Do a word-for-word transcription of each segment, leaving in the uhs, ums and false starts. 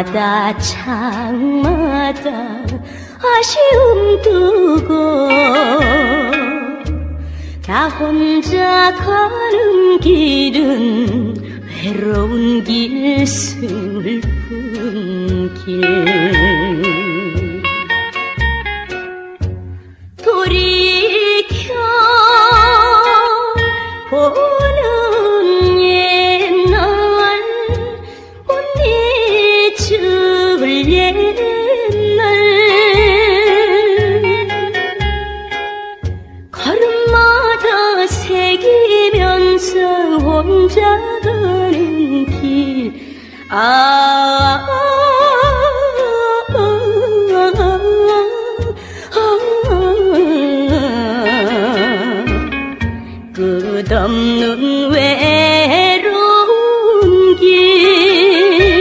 장마다 장마다 아쉬움 두고 나 혼자 가는 길은 외로운 길 슬픈 길 돌이켜 보는 옛날 못 잊을 옛날 걸음마다 새기면서 혼자 가는 길 아, 아, 아, 아, 끝없는 외로운 길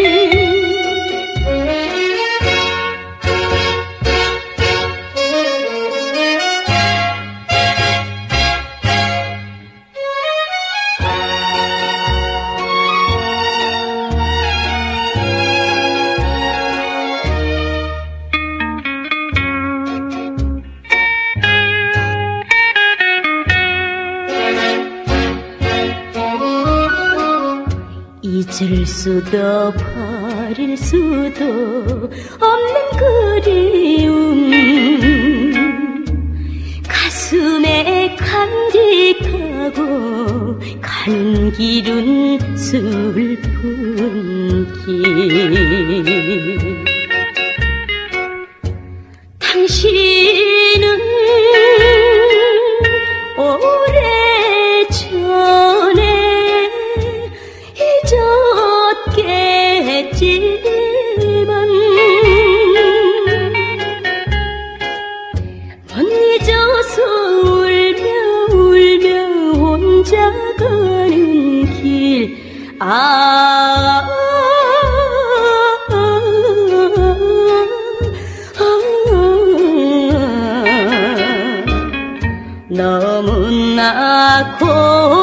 잊을 수도 버릴 수도 없는 그리움 가슴에 간직하고 가는 길은 슬픈 길 당신은 오래전에 잊었겠지만 못 잊어서 울며 울며 혼자 가는 길 아, 아, 아, 아, 너무나 고